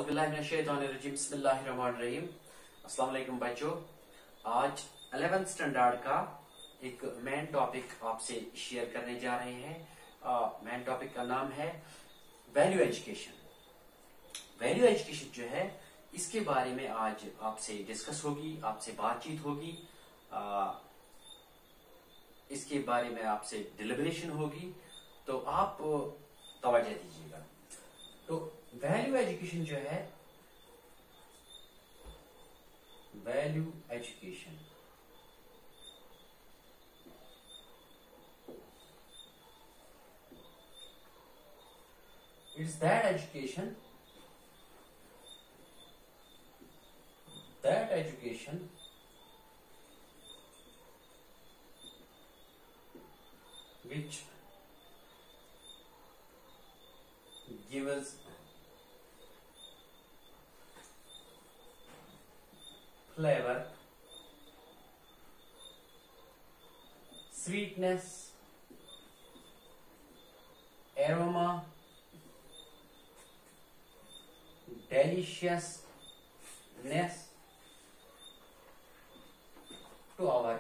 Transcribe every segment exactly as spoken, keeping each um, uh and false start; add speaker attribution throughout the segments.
Speaker 1: औज़ुबिल्लाहिमिनश्शैतानिर्रजीम बिस्मिल्लाहिर्रहमानिर्रहीम। अस्सलाम वालेकुम बच्चों, आज इलेवेंथ स्टैंडर्ड का एक मेन टॉपिक आपसे शेयर करने जा रहे हैं। मेन टॉपिक का नाम है वैल्यू एजुकेशन। वैल्यू एजुकेशन जो है इसके बारे में आज आपसे डिस्कस होगी, आपसे बातचीत होगी, आ, इसके बारे में आपसे डिलिब्रेशन होगी, तो आप तवज्जो दीजिएगा। तो वैल्यू एजुकेशन जो है, value education it's that education that education which gives flavor, sweetness, aroma, deliciousness to our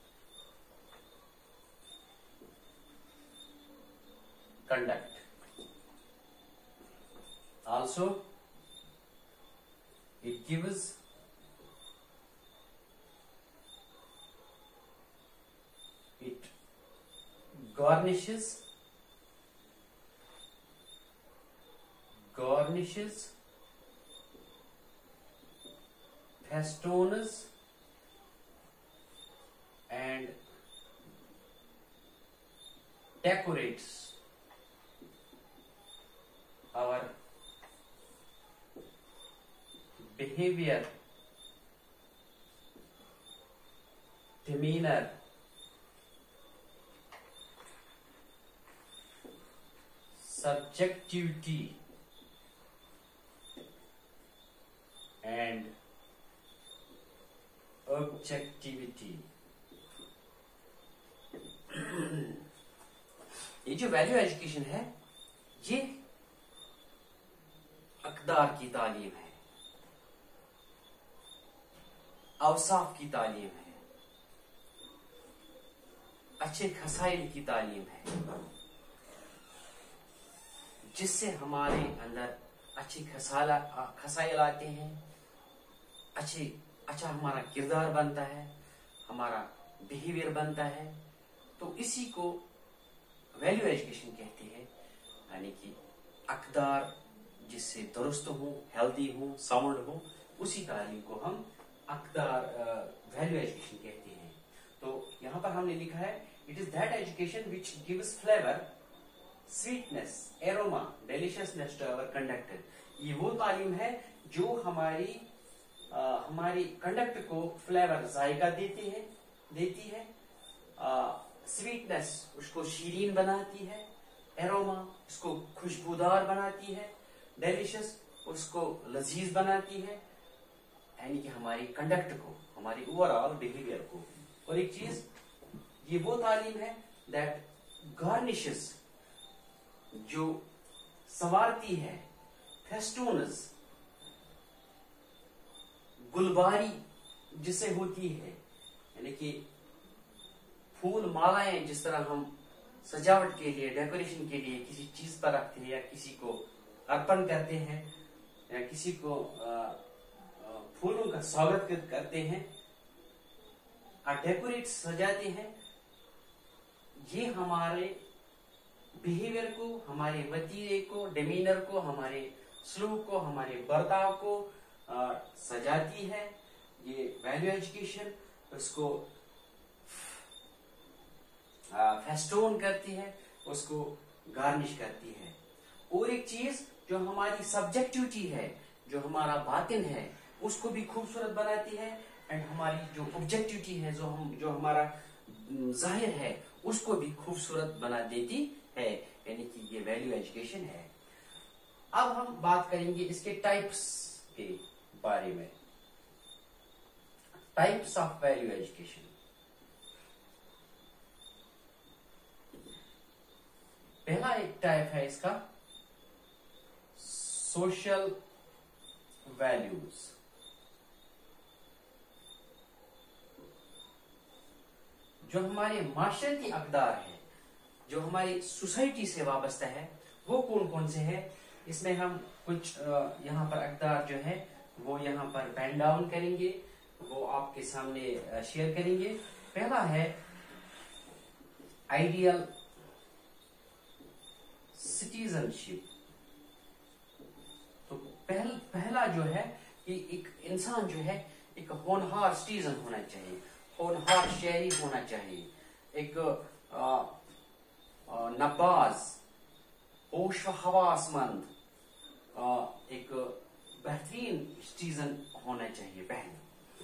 Speaker 1: conduct. Also, it gives it garnishes garnishes festoons and decorates our behavior, demeanor, subjectivity and objectivity। ये जो value education है, ये अक़दार की तालीम है, अवसाफ की तालीम है, अच्छे खसाइल की तालीम है, जिससे हमारे अंदर अच्छी खसाला खसाइल आते हैं, अच्छी अच्छा हमारा किरदार बनता है, हमारा बिहेवियर बनता है। तो इसी को वैल्यू एजुकेशन कहते हैं, यानी कि अक़दार जिससे दुरुस्त हो, हेल्दी हो, साउंड हो, उसी तालीम को हम अक़दार वैल्यू एजुकेशन कहते हैं। तो यहाँ पर हमने लिखा है it is that education which gives flavour, sweetness, aroma, deliciousness to our conduct. ये वो तालीम है जो हमारी आ, हमारी कंडक्ट को फ्लेवर, जायका देती है देती है स्वीटनेस उसको शीरीन बनाती है, एरोमा उसको खुशबूदार बनाती है, डेलिशियस उसको लजीज बनाती है, यानी कि हमारी कंडक्ट को, हमारी ओवरऑल बिहेवियर को। और एक चीज ये वो तालीम है दैट गार्निशेस, जो संवारती है, फेस्टून्स गुलबारी जिसे होती है, यानी कि फूल मालाएं जिस तरह हम सजावट के लिए, डेकोरेशन के लिए किसी चीज पर रखते हैं या किसी को अर्पण करते हैं या किसी को फूलों का स्वागत करते हैं, डेकोरेट सजाते हैं, ये हमारे बिहेवियर को, हमारे वतीरे को, डिमीनर को, हमारे सलूक को, हमारे बर्ताव को आ, सजाती है। ये वैल्यू एजुकेशन उसको फेस्टोन करती है, उसको गार्निश करती है। और एक चीज जो हमारी सब्जेक्टिविटी है, जो हमारा बातिन है, उसको भी खूबसूरत बनाती है, एंड हमारी जो ऑब्जेक्टिविटी है, जो हम जो हमारा जाहिर है, उसको भी खूबसूरत बना देती है, यानी कि ये वैल्यू एजुकेशन है। अब हम बात करेंगे इसके टाइप्स के बारे में। Types of value education. पहला एक टाइप है इसका सोशल वैल्यूज। जो हमारे माशरती अक़दार है, जो हमारी सोसाइटी से वाबस्ता है, वो कौन कौन से है? इसमें हम कुछ यहाँ पर अक़दार जो है वो यहाँ पर पेन डाउन करेंगे, वो आपके सामने शेयर करेंगे। पहला है आइडियल सिटीजनशिप। तो पहल, पहला जो है कि एक इंसान जो है एक होनहार सिटीजन होना चाहिए, होनहार शहरी होना चाहिए, एक आ, आ, नबाज, होश व हवासमंद, एक बेहतरीन सिटीजन होना चाहिए पहले।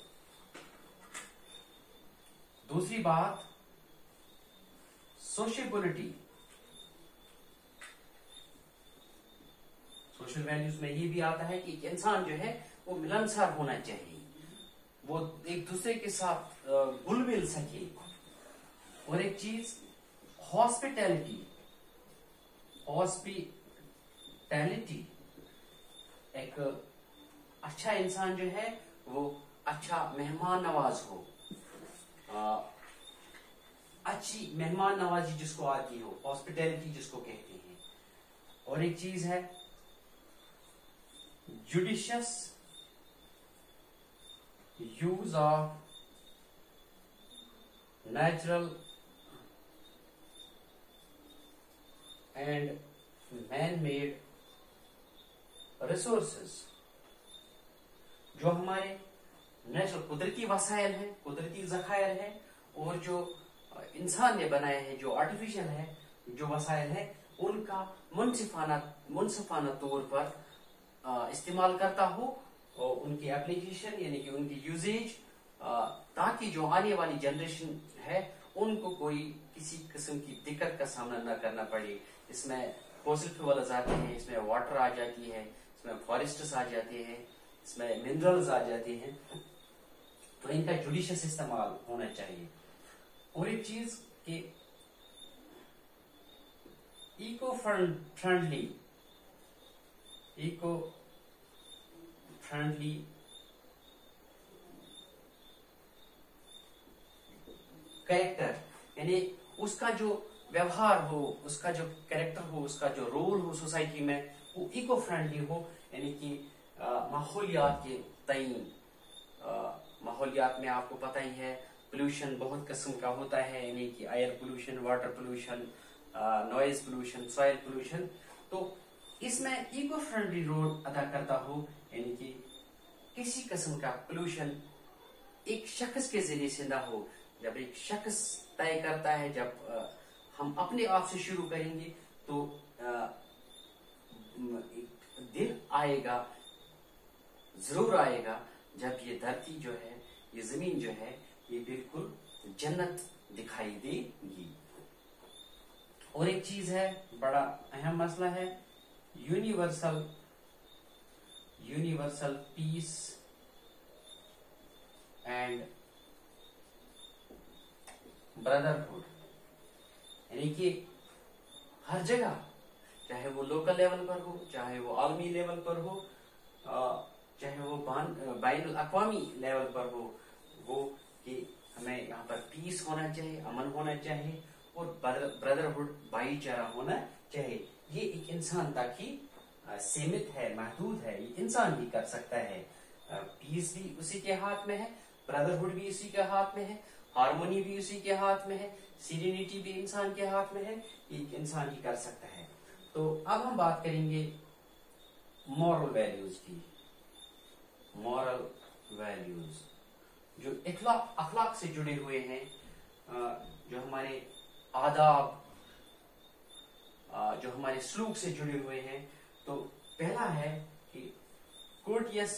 Speaker 1: दूसरी बात सोशेबिलिटी। सोशल वैल्यूज में ये भी आता है कि एक इंसान जो है वो मिलनसार होना चाहिए, वो एक दूसरे के साथ घुल मिल सके। और एक चीज हॉस्पिटैलिटी। हॉस्पिटैलिटी, एक अच्छा इंसान जो है वो अच्छा मेहमान नवाज हो, आ, अच्छी मेहमान नवाजी जिसको आती हो, हॉस्पिटैलिटी जिसको कहते हैं। और एक चीज है judicious use of natural and man made resources. जो हमारे नेचुरल कुदरती वसाइल है, कुदरती जखायर है, और जो इंसान ने बनाए हैं, जो आर्टिफिशियल है, जो वसाइल है, उनका मुनसिफाना मुनसिफाना तौर पर इस्तेमाल करता हो, और उनकी एप्लीकेशन यानी कि उनकी यूजेज, ताकि जो आने वाली जनरेशन है उनको कोई किसी किस्म की दिक्कत का सामना न करना पड़े। इसमें फॉसिल फ्यूल्स आते हैं, इसमें वाटर आ जाती है, इसमें फॉरेस्ट्स आ जाते हैं, इसमें मिनरल्स आ जाते हैं। तो इनका जुडिशियस इस्तेमाल होना चाहिए। और एक चीज कि eco friendly, eco friendly character, यानी उसका जो व्यवहार हो, उसका जो कैरेक्टर हो, उसका जो रोल हो सोसाइटी में, वो इको फ्रेंडली हो। यानी कि माहौलियात के तईन, माहौलियात में आपको पता ही है पोल्यूशन बहुत किस्म का होता है, यानी कि air pollution, water pollution, noise pollution, soil pollution. तो इसमें इको फ्रेंडली रोल अदा करता हो, यानी कि किसी किस्म का पोल्यूशन एक शख्स के जरिए से ना हो। जब एक शख्स तय करता है, जब आ, हम अपने आप से शुरू करेंगे तो आ, दिन आएगा, जरूर आएगा, जब ये धरती जो है, ये जमीन जो है, ये बिल्कुल जन्नत दिखाई देगी। और एक चीज है, बड़ा अहम मसला है, universal universal peace and brotherhood. यानी कि हर जगह, चाहे वो लोकल लेवल पर हो, चाहे वो आलमी लेवल पर हो, चाहे वो बैनुल अक़वामी लेवल पर हो, वो कि हमें यहाँ पर पीस होना चाहिए, अमन होना चाहिए, और ब्रदरहुड, भाईचारा होना चाहिए। ये एक इंसान तक ही सीमित है, महदूद है, ये इंसान ही कर सकता है। पीस भी उसी के हाथ में है, ब्रदरहुड भी उसी के हाथ में है, हार्मोनी भी उसी के हाथ में है, सीरेनिटी भी इंसान के हाथ में है, एक इंसान ही कर सकता है। तो अब हम बात करेंगे मॉरल वैल्यूज की। मॉरल वैल्यूज जो इखलाक अखलाक से जुड़े हुए हैं, जो हमारे आदाब, जो हमारे सलूक से जुड़े हुए हैं। तो पहला है कि कोर्टियस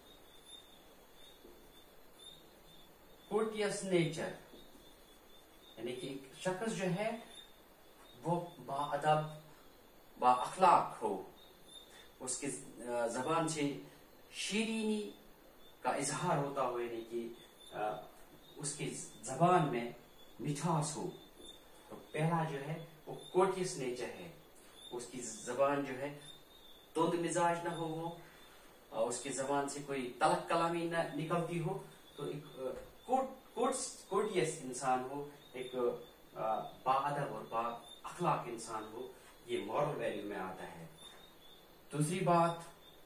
Speaker 1: कोर्टियस नेचर, यानी कि शख्स जो है वो बाअदब, बाअखलाक हो, उसके जबान से शीरीनी का इजहार होता हो, यानी कि उसकी जबान में मिठास हो। तो पहला जो है वो कोर्टियस नेचर है, उसकी जबान जो है तुंद मिजाज ना हो, वो उसकी जबान से कोई तलक कलामी न निकलती हो, तो एक कोट कोटियस इंसान हो, एक बाअदब और बा अखलाक इंसान हो, ये मॉरल वैल्यू में आता है। दूसरी बात,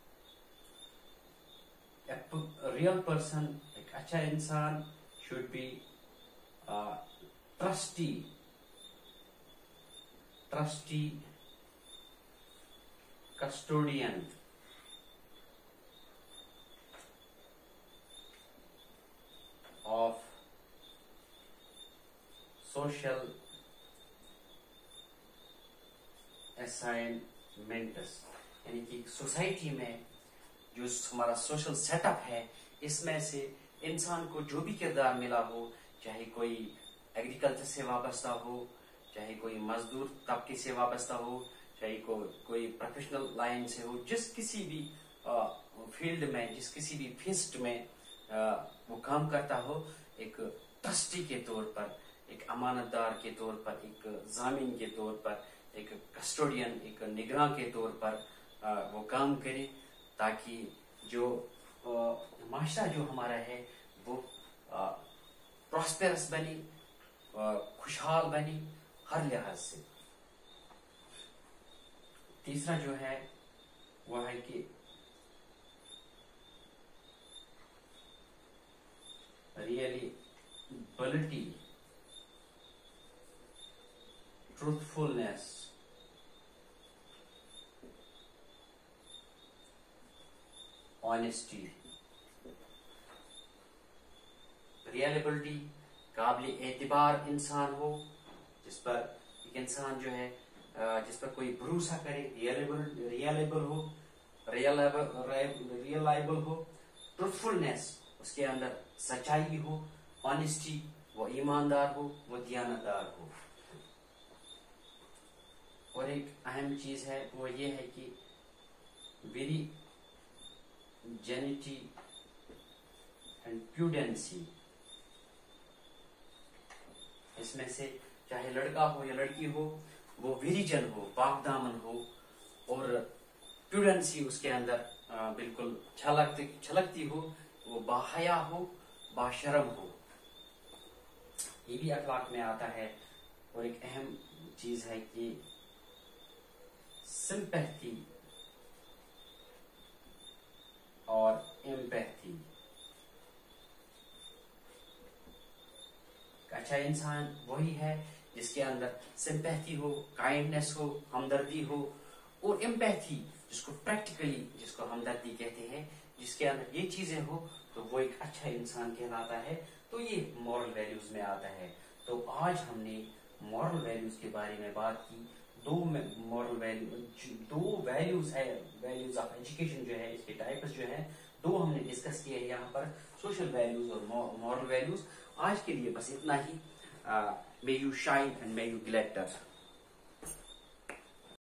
Speaker 1: रियल पर्सन, एक अच्छा इंसान should be trustee trustee custodian of social assignments, यानी कि सोसाइटी में जो हमारा सोशल सेटअप है, इसमें से इंसान को जो भी किरदार मिला हो, चाहे कोई एग्रीकल्चर से वाबस्ता हो, चाहे कोई मजदूर तबके से वाबस्ता हो, चाहे को, कोई प्रोफेशनल लाइन से हो, जिस किसी भी फील्ड में, जिस किसी भी फीस्ट में आ, वो काम करता हो, एक ट्रस्टी के तौर पर, एक अमानतदार के तौर पर, एक जामिन के तौर पर, एक कस्टोडियन, एक निगरान के तौर पर आ, वो काम करे, ताकि जो माशरा जो हमारा है वो प्रॉस्पेरस बने, खुशहाल बने हर लिहाज से। तीसरा जो है वह है कि रियलिबिलिटी, ट्रूथफुलनेस, ऑनेस्टी। रियलिबिलिटी, काबिल एतबार इंसान हो, जिस पर एक इंसान जो है जिस पर कोई भरोसा करे, रियलेबल रियलेबल हो, रियलेबल रियलाइबल हो। ट्रूथफुलनेस, उसके अंदर सच्चाई हो। ऑनेस्टी, वो ईमानदार हो, वो दियानतदार हो। और एक अहम चीज है वो ये है कि वेरी जेनिटी एंड प्रूडेंसी, इसमें से चाहे लड़का हो या लड़की हो, वो विरिजन हो, पाक दामन हो, और प्रूडेंसी उसके अंदर आ, बिल्कुल छलकती छलकती हो, वो बाहया हो, बाशरम हो, ये भी अखलाक में आता है। और एक अहम चीज है कि सिंपैथी और एम्पैथी। अच्छा इंसान वही है जिसके अंदर सिंपैथी हो, काइंडनेस हो, हमदर्दी हो, और एम्पैथी जिसको प्रैक्टिकली जिसको हमदर्दी कहते हैं, जिसके अंदर ये चीजें हो तो वो एक अच्छा इंसान कहलाता है। तो ये मॉरल वैल्यूज में आता है। तो आज हमने मॉरल वैल्यूज के बारे में बात की। दो मॉरल वैल्यू दो वैल्यूज है, वैल्यूज ऑफ एजुकेशन जो है, इसके टाइप्स जो है दो हमने डिस्कस किए हैं यहाँ पर, सोशल वैल्यूज और मॉरल वैल्यूज। आज के लिए बस इतना ही। May you shine and may you glitter.